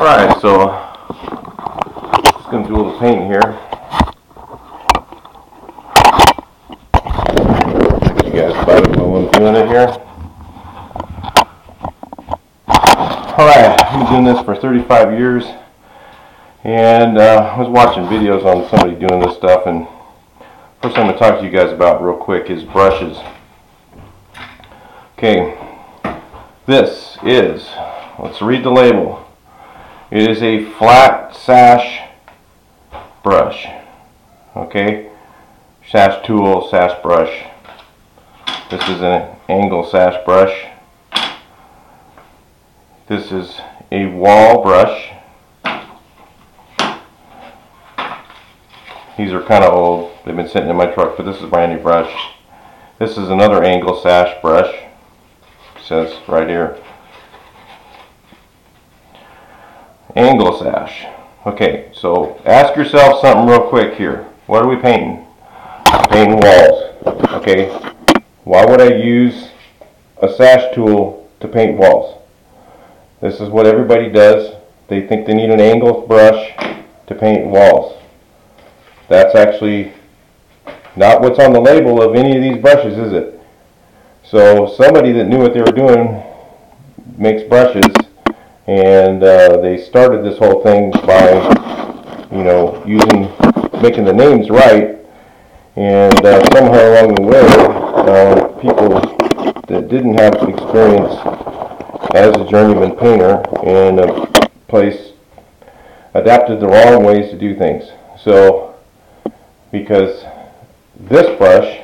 Alright, so just going to do a little painting here. You guys about it while I'm doing it here. Alright, I've been doing this for 35 years, and I was watching videos on somebody doing this stuff, and first I'm going to talk to you guys about real quick is brushes. Okay, this is, let's read the label. It is a flat sash brush. Okay, sash tool, sash brush. This is an angle sash brush. This is a wall brush. These are kind of old. They've been sitting in my truck, but this is a brand new brush. This is another angle sash brush. It says right here. Angle sash. Okay, so ask yourself something real quick here. What are we painting? Painting walls. Okay, why would I use a sash tool to paint walls? This is what everybody does. They think they need an angle brush to paint walls. That's actually not what's on the label of any of these brushes, is it? So somebody that knew what they were doing makes brushes, and they started this whole thing by, you know, making the names right, and somehow along the way, people that didn't have experience as a journeyman painter in a place adapted the wrong ways to do things. So, because this brush,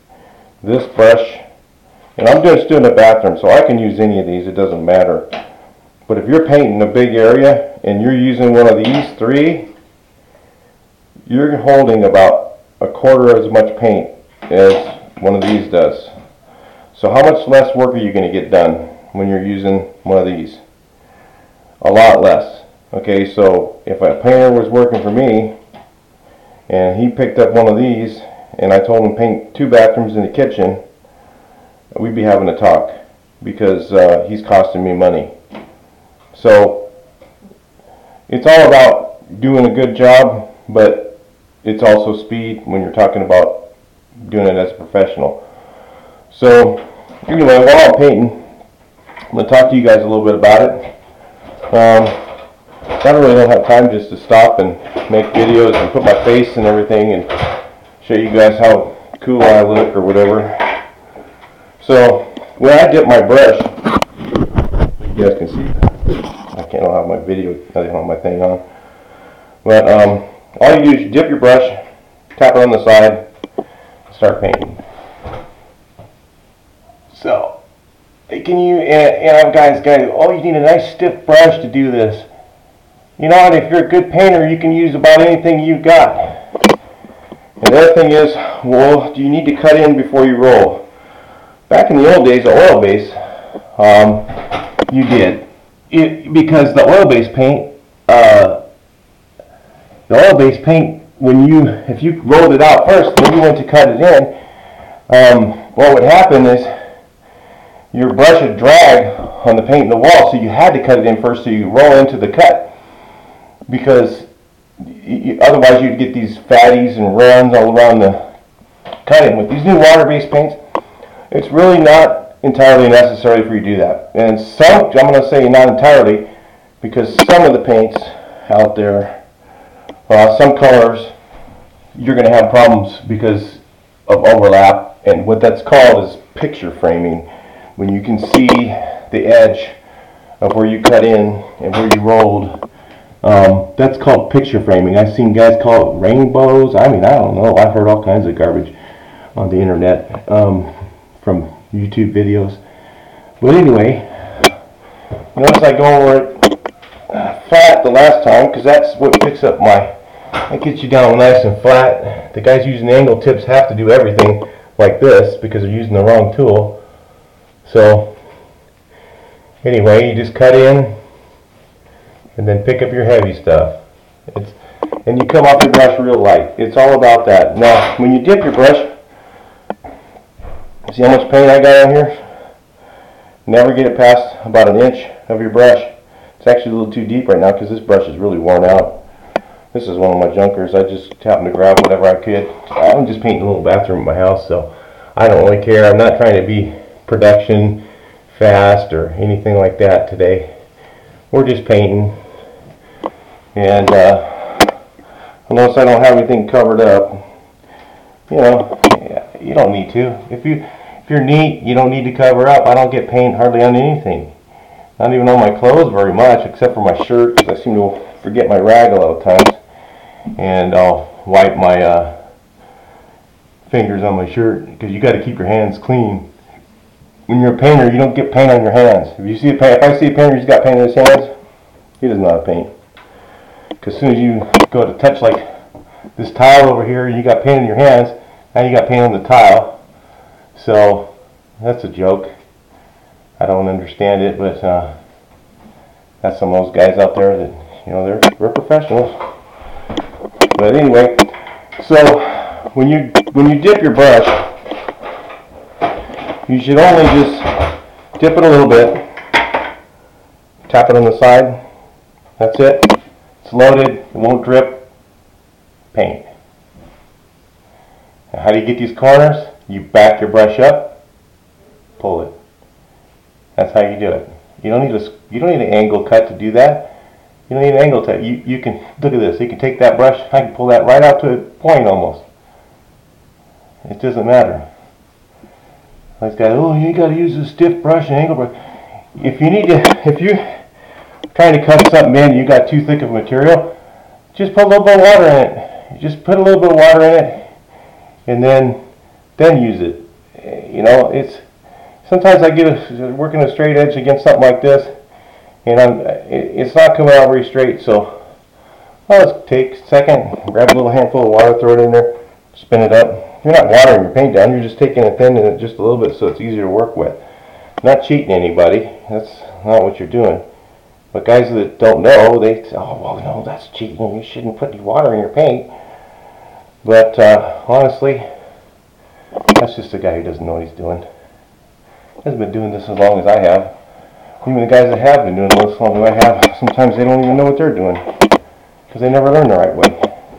and I'm just doing a bathroom, so I can use any of these, it doesn't matter. But if you're painting a big area and you're using one of these three, you're holding about a quarter as much paint as one of these does. So how much less work are you going to get done when you're using one of these? A lot less. Okay, so if a painter was working for me and he picked up one of these and I told him paint 2 bathrooms in the kitchen, we'd be having a talk, because he's costing me money. So it's all about doing a good job, but it's also speed when you're talking about doing it as a professional. So anyway, while I'm painting, I'm going to talk to you guys a little bit about it. I really don't have time just to stop and make videos and put my face and everything and show you guys how cool I look or whatever. So when I dip my brush, you guys can see, I don't have my video, I don't have my thing on. But all you do is you dip your brush, tap it on the side, and start painting. So, can you, and guys, oh, you need a nice stiff brush to do this. You know what, if you're a good painter, you can use about anything you've got. And the other thing is, well, do you need to cut in before you roll? Back in the old days, the oil-based, you did. Because the oil-based paint, if you rolled it out first, then you went to cut it in, what would happen is your brush would drag on the paint in the wall, so you had to cut it in first so you roll into the cut. Because otherwise you'd get these fatties and runs all around the cutting. With these new water-based paints, it's really not entirely necessary for you to do that. And some, I'm going to say not entirely, because some of the paints out there, some colors, you're going to have problems because of overlap. And what that's called is picture framing. When you can see the edge of where you cut in and where you rolled, that's called picture framing. I've seen guys call it rainbows. I mean, I don't know. I've heard all kinds of garbage on the internet from YouTube videos. But anyway, notice I go over it flat the last time, because that's what picks up that gets you down nice and flat. The guys using angle tips have to do everything like this because they're using the wrong tool. So anyway, you just cut in and then pick up your heavy stuff. And you come off your brush real light. It's all about that. Now, when you dip your brush, see how much paint I got on here? Never get it past about an inch of your brush. It's It's actually a little too deep right now because this brush is really worn out. This is one of my junkers. I just happened to grab whatever I could. I'm just painting a little bathroom in my house, so I don't really care. I'm not trying to be production fast or anything like that today. We're just painting. And unless I don't have anything covered up, you know, you don't need to. If you're neat, you don't need to cover up. I don't get paint hardly on anything. Not even on my clothes very much, except for my shirt, because I seem to forget my rag a lot of times. And I'll wipe my fingers on my shirt, because you got to keep your hands clean. When you're a painter, you don't get paint on your hands. If I see a painter who's got paint on his hands, he doesn't know how to paint. Because as soon as you go to touch like this tile over here, you got paint in your hands, now you got paint on the tile. So that's a joke. I don't understand it, but that's some of those guys out there that, you know, they're professionals. But anyway, so when you dip your brush, you should only just dip it a little bit, tap it on the side. That's it. It's loaded. It won't drip. Paint. Now, how do you get these corners? You back your brush up, pull it. That's how you do it. You don't need an angle cut to do that. You don't need an angle cut. You can look at this. You can take that brush. I can pull that right out to a point almost. It doesn't matter. This guy, oh, you got to use a stiff brush and angle brush. If you're trying to cut something in, you got too thick of material, just put a little bit of water in it. Just put a little bit of water in it, and then use it. You know, sometimes I get working a straight edge against something like this, and it's not coming out very straight. So I'll just take a second, grab a little handful of water, throw it in there, spin it up. You're not watering your paint down. You're just taking it, thinning it just a little bit so it's easier to work with. Not cheating anybody. That's not what you're doing. But guys that don't know, they say, oh, well, no, that's cheating. You shouldn't put any water in your paint. But honestly, that's just a guy who doesn't know what he's doing. He hasn't been doing this as long as I have. Even the guys that have been doing this as long as I have, sometimes they don't even know what they're doing because they never learn the right way.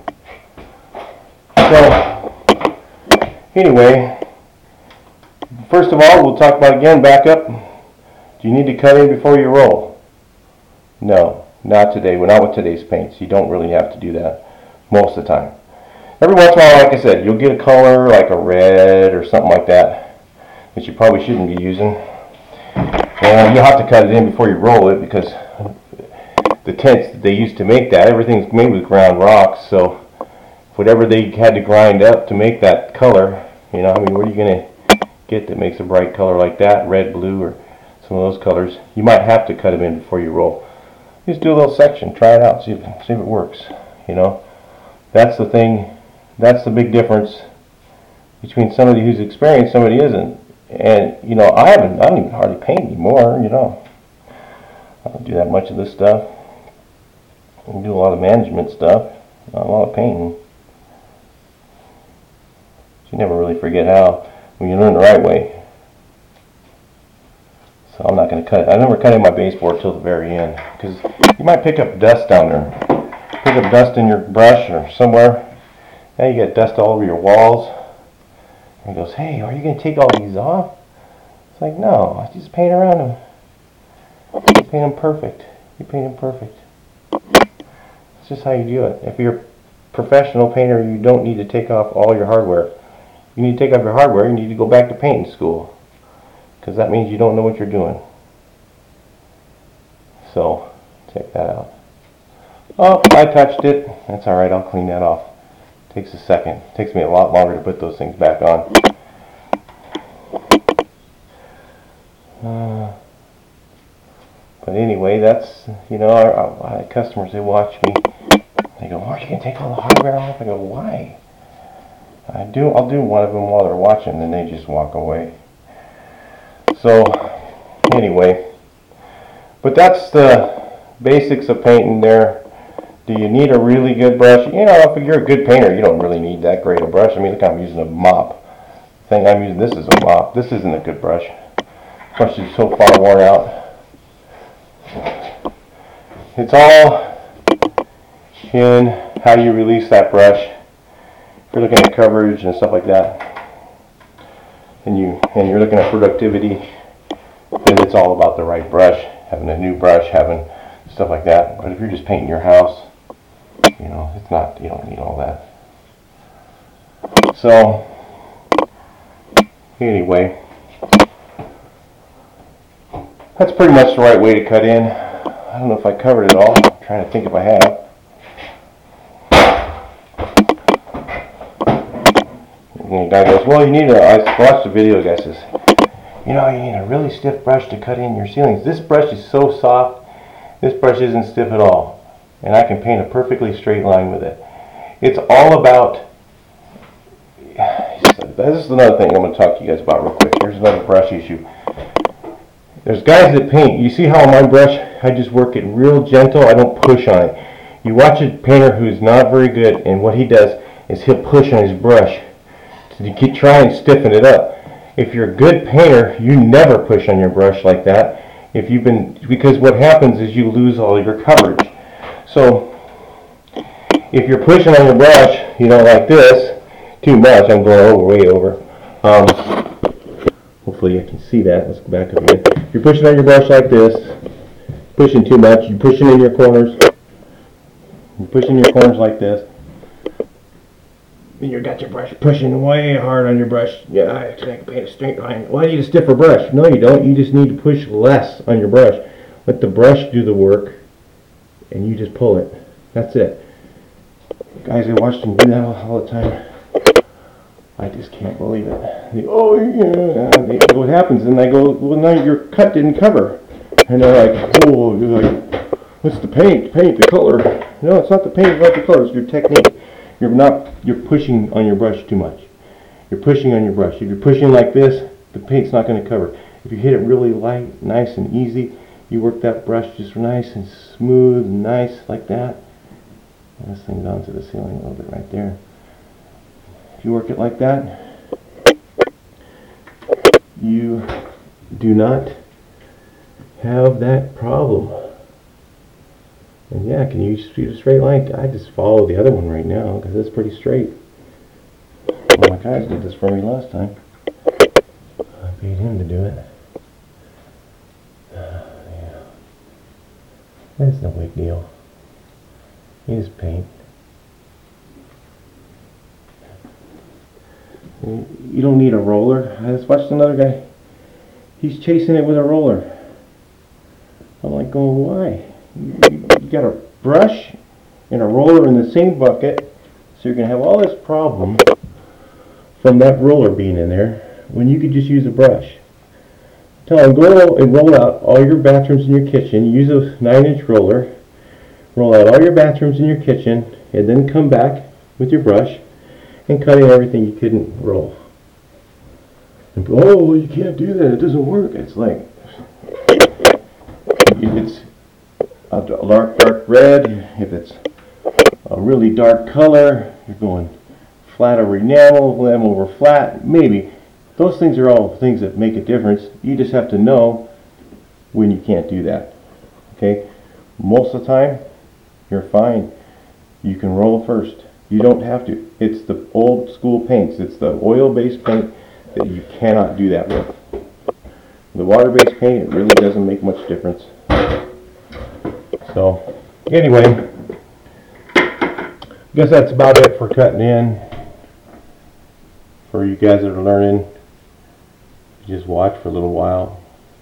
So, anyway, first of all, we'll talk about again, back up. Do you need to cut in before you roll? No, not today. We're not with today's paints. You don't really have to do that most of the time. Every once in a while, like I said, you'll get a color like a red or something like that you probably shouldn't be using. And you'll have to cut it in before you roll it because the tints that they used to make that, everything's made with ground rocks, so whatever they had to grind up to make that color, you know, I mean, what are you going to get that makes a bright color like that, red, blue, or some of those colors? You might have to cut them in before you roll. Just do a little section, try it out, see if it works, you know. That's the thing, that's the big difference between somebody who's experienced, somebody isn't. And, you know, I don't even hardly paint anymore, you know. I don't do that much of this stuff. I do a lot of management stuff, not a lot of painting. You never really forget how when you learn the right way. So I'm not going to cut it. I never cut in my baseboard till the very end because you might pick up dust down there. Pick up dust in your brush or somewhere. Now you get dust all over your walls. And he goes, hey, are you going to take all these off? It's like, no, I just paint around them. You paint them perfect. You paint them perfect. It's just how you do it. If you're a professional painter, you don't need to take off all your hardware. You need to take off your hardware, you need to go back to painting school. Because that means you don't know what you're doing. So, check that out. Oh, I touched it. That's alright, I'll clean that off. Takes a second. Takes me a lot longer to put those things back on. But anyway, that's, you know, our customers, they watch me. They go, are you going to take all the hardware off? I go, why? I'll do one of them while they're watching, and they just walk away. So, anyway. But that's the basics of painting there. Do you need a really good brush? You know, if you're a good painter, you don't really need that great a brush. I mean, look, I'm using a mop. The thing I'm using, this is a mop. This isn't a good brush. The brush is so far worn out. it's all in how you release that brush. If you're looking at coverage and stuff like that, and you're looking at productivity, then it's all about the right brush, having a new brush, having stuff like that. But if you're just painting your house, you know, it's not, you don't need all that. So anyway, that's pretty much the right way to cut in. I don't know if I covered it all. I'm trying to think if I have. And the guy goes, well, you need a, I watched the video, the guy says, you know, you need a really stiff brush to cut in your ceilings. This brush is so soft, this brush isn't stiff at all. And I can paint a perfectly straight line with it. It's all about, this is another thing I'm going to talk to you guys about real quick. Here's another brush issue. There's guys that paint, you see how on my brush, I just work it real gentle, I don't push on it. You watch a painter who's not very good, and what he does is he'll push on his brush to try and stiffen it up. If you're a good painter, you never push on your brush like that. Because what happens is you lose all your coverage. So if you're pushing on your brush, you know, like this, too much, I'm going way over. Hopefully I can see that. Let's go back up again. If you're pushing on your brush like this, pushing too much, you're pushing in your corners. You're pushing your corners like this. And you got your brush pushing way hard on your brush. Yeah, I can paint a straight line. Why do you need a stiffer brush? No, you don't. You just need to push less on your brush. Let the brush do the work, and you just pull it. That's it. Guys, I watched them do that all the time. I just can't believe it. Oh, yeah. What happens? And I go, well, no, your cut didn't cover. And they're like, oh, you're like, what's the paint? Paint, the color. No, it's not the paint, it's not the color, it's your technique. You're pushing on your brush too much. You're pushing on your brush. If you're pushing like this, the paint's not going to cover. If you hit it really light, nice and easy, you work that brush just nice and smooth and nice like that. And this thing's onto the ceiling a little bit right there. If you work it like that, you do not have that problem. And yeah, can you shoot a straight line? I just follow the other one right now because it's pretty straight. One of my guys did this for me last time. I paid him to do it. Yeah. That's no big deal. You just paint. You don't need a roller. I just watched another guy. He's chasing it with a roller. I'm like, going, why? You got a brush and a roller in the same bucket, so you're going to have all this problem from that roller being in there when you could just use a brush. Tell them, go and roll out all your bathrooms in your kitchen. Use a 9-inch roller. Roll out all your bathrooms in your kitchen, and then come back with your brush and cut in everything you couldn't roll. And, oh, you can't do that. It doesn't work. It's like, if it's a dark red, if it's a really dark color, you're going flat over enamel, enamel over flat, maybe. Those things are all things that make a difference. You just have to know when you can't do that. Okay? Most of the time, you're fine. You can roll first. You don't have to. It's the old school paints. It's the oil-based paint that you cannot do that with. The water-based paint, it really doesn't make much difference. So, anyway, I guess that's about it for cutting in. For you guys that are learning, just watch for a little while.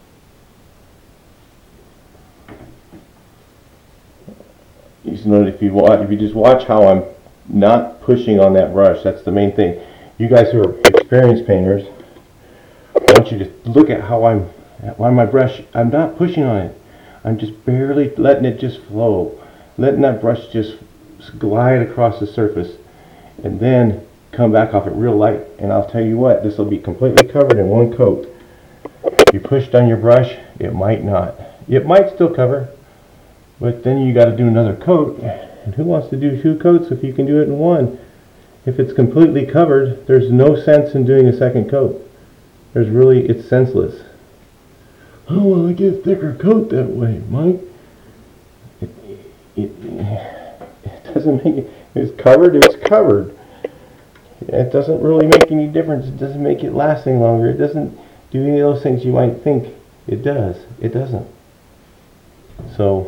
You know, if you just watch how I'm not pushing on that brush, that's the main thing. You guys who are experienced painters, I want you to look at how I'm on my brush. I'm not pushing on it. I'm just barely letting it just flow, letting that brush just glide across the surface, and then come back off it real light. And I'll tell you what, this will be completely covered in one coat. If you pushed on your brush, it might not. It might still cover, but then you got to do another coat. And who wants to do 2 coats if you can do it in one? If it's completely covered, there's no sense in doing a second coat. It's senseless. Oh, well, I get a thicker coat that way, Mike. it doesn't make it, it's covered, it's covered. It doesn't really make any difference. It doesn't make it last any longer. It doesn't do any of those things you might think it does. It doesn't. So,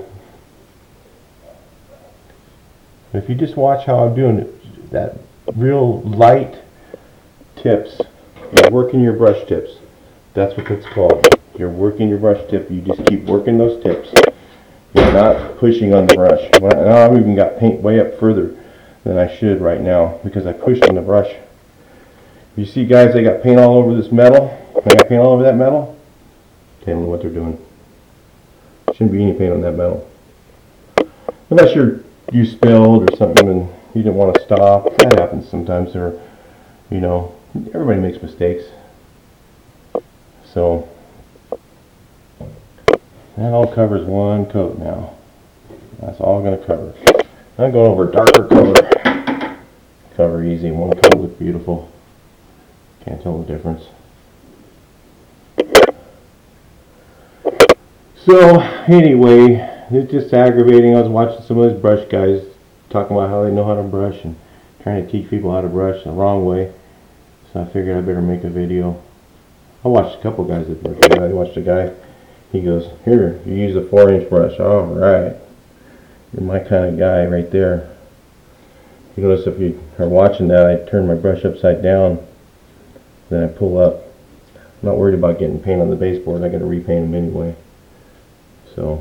if you just watch how I'm doing it, that real light tips, you're working your brush tips. That's what it's called. You're working your brush tip. You just keep working those tips. You're not pushing on the brush. Well, I've even got paint way up further than I should right now because I pushed on the brush. You see guys, they got paint all over this metal. They got paint all over that metal. Tell them what they're doing. Shouldn't be any paint on that metal. Unless you spilled or something and you didn't want to stop. That happens sometimes. Or, you know, everybody makes mistakes. So that all covers one coat now. That's all going to cover. I'm going over a darker color. Cover easy. One coat looks beautiful. Can't tell the difference. So anyway, it's just aggravating. I was watching some of those brush guys talking about how they know how to brush and trying to teach people how to brush the wrong way. So I figured I better make a video. I watched a couple guys that brush. I watched a guy. He goes, "Here, you use a 4-inch brush." All right, you're my kind of guy right there. You notice if you are watching that, I turn my brush upside down, then I pull up. I'm not worried about getting paint on the baseboard. I got to repaint them anyway. So,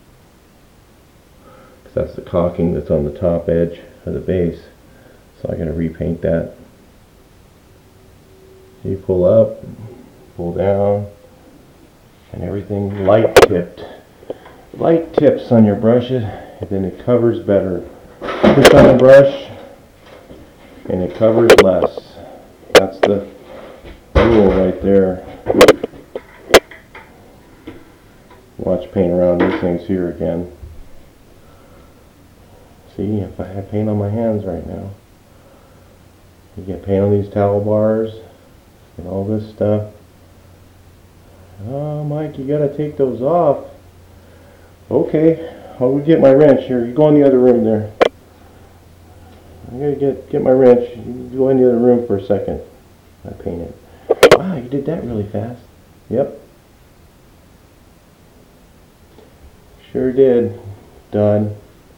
cause that's the caulking that's on the top edge of the base. So I got to repaint that. You pull up, pull down, and everything light tipped. Light tips on your brushes, and then it covers better. Push on the brush, and it covers less. That's the rule right there. Watch paint around these things here again. See, if I had paint on my hands right now. You get paint on these towel bars and all this stuff. Oh, Mike, you gotta take those off. Okay, I'll go get my wrench here. You go in the other room there. I gotta get my wrench. You go in the other room for a second. I paint it. Wow, you did that really fast. Yep. Sure did. Done.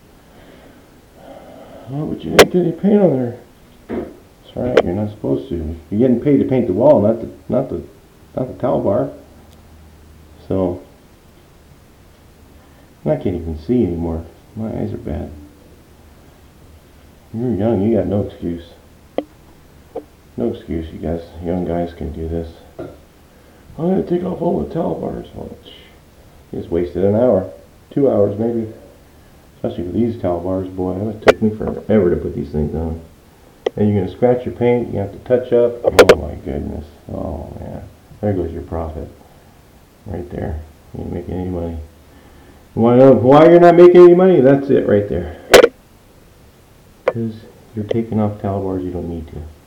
Oh, but you didn't get any paint on there. That's right, you're not supposed to. You're getting paid to paint the wall, not the towel bar. So I can't even see anymore. My eyes are bad. You're young, you got no excuse. No excuse, you guys, young guys can do this. I'm gonna take off all the towel bars. Well, you just wasted an hour. 2 hours maybe. Especially with these towel bars, boy, it took me forever to put these things on. And you're going to scratch your paint, you have to touch up. Oh my goodness. Oh man. There goes your profit. Right there. You ain't making any money. You want to know why you're not making any money? That's it right there. Because you're taking off towel bars you don't need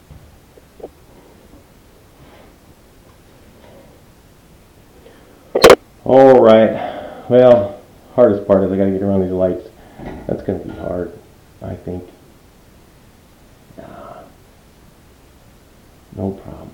to. Alright. Well, hardest part is I got to get around these lights. That's going to be hard, I think. No problem.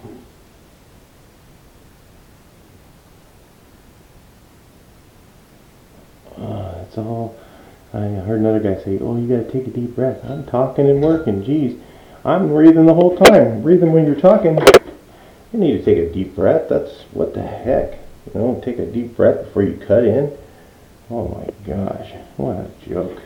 That's all. I heard another guy say, "Oh, you got to take a deep breath." I'm talking and working. Geez, I'm breathing the whole time. Breathing when you're talking. You need to take a deep breath. That's what the heck. You know, take a deep breath before you cut in. Oh my gosh, what a joke.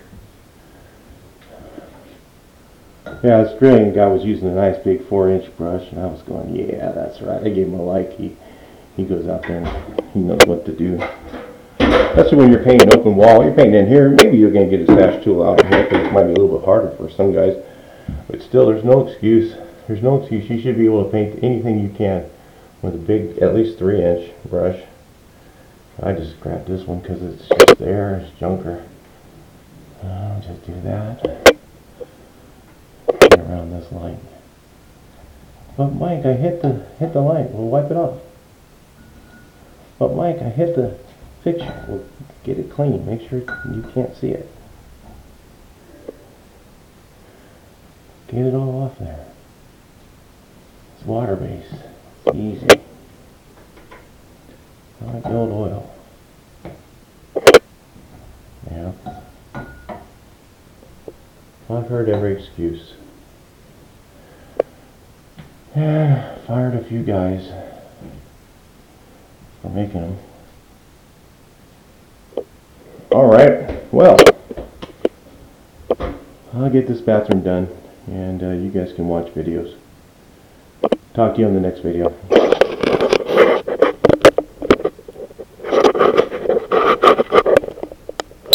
Yeah, this brilliant guy was using a nice big 4-inch brush, and I was going, yeah, that's right. I gave him a like. He goes out there and he knows what to do. Especially when you're painting an open wall. You're painting in here, maybe you're going to get a stash tool out here, because it might be a little bit harder for some guys. But still, there's no excuse. There's no excuse. You should be able to paint anything you can with a big, at least 3-inch brush. I just grabbed this one because it's just there. It's junker. I'll just do that. Get around this light. But Mike, I hit the light. Well, wipe it off. But Mike, I hit the fixture. Well, get it clean. Make sure you can't see it. Get it all off there. It's water based. It's easy. I like the old oil. Yeah. I've heard every excuse. Yeah, fired a few guys for making them. Alright, well, I'll get this bathroom done, and you guys can watch videos. Talk to you on the next video.